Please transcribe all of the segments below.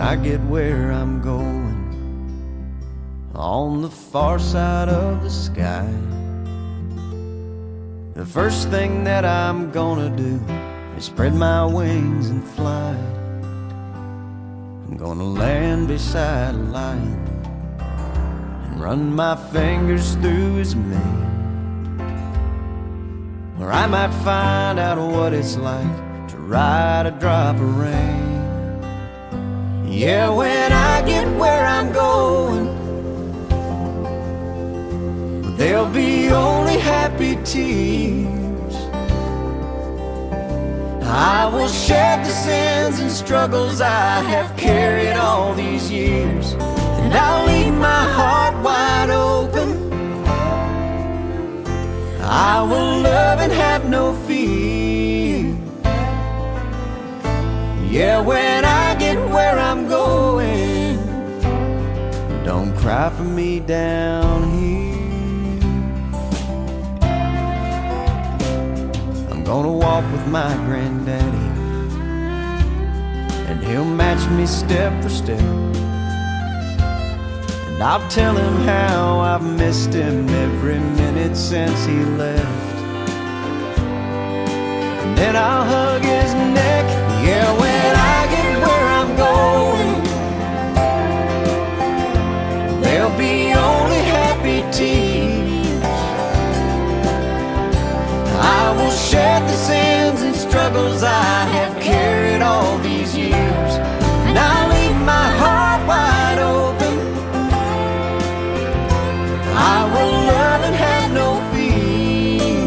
I get where I'm going, on the far side of the sky, the first thing that I'm gonna do is spread my wings and fly. I'm gonna land beside a lion and run my fingers through his mane, where I might find out what it's like to ride a drop of rain. Yeah, when I get where I'm going, there'll be only happy tears. I will shed the sins and struggles I have carried all these years, and I'll leave my heart wide open. I will love and have no fear. Yeah, when I get where I'm going, don't cry for me down here. I'm gonna walk with my granddaddy, and he'll match me step for step, and I'll tell him how I've missed him every minute since he left. And then I'll hug his neck. Yeah, when I get where I'm going, there'll be only happy tears. I will shed the sins and struggles I have carried all these years, and I'll leave my heart wide open. I will love and have no fear.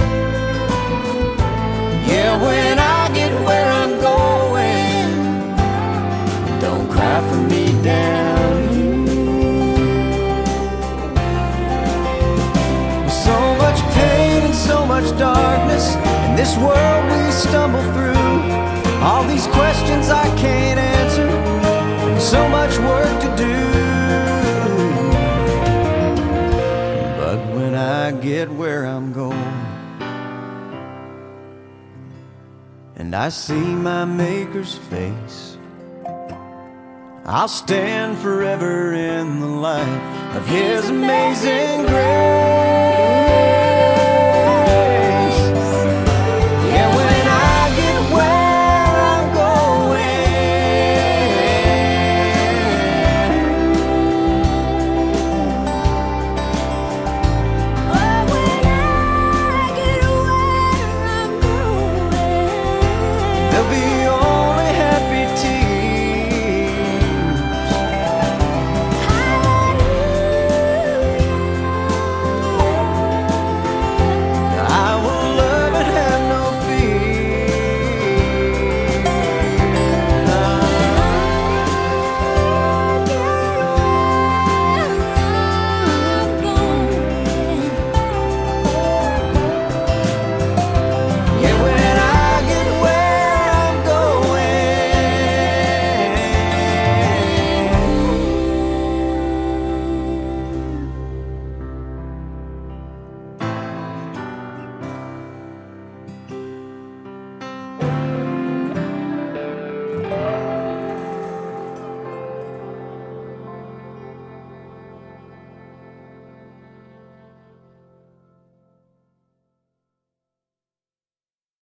Yeah, when I get where I'm going, don't cry for me down here. With so much pain and so much darkness in this world we stumble through, all these questions I can't answer, and so much work to do. But when I get where I'm going, and I see my Maker's face, I'll stand forever in the light of His amazing grace.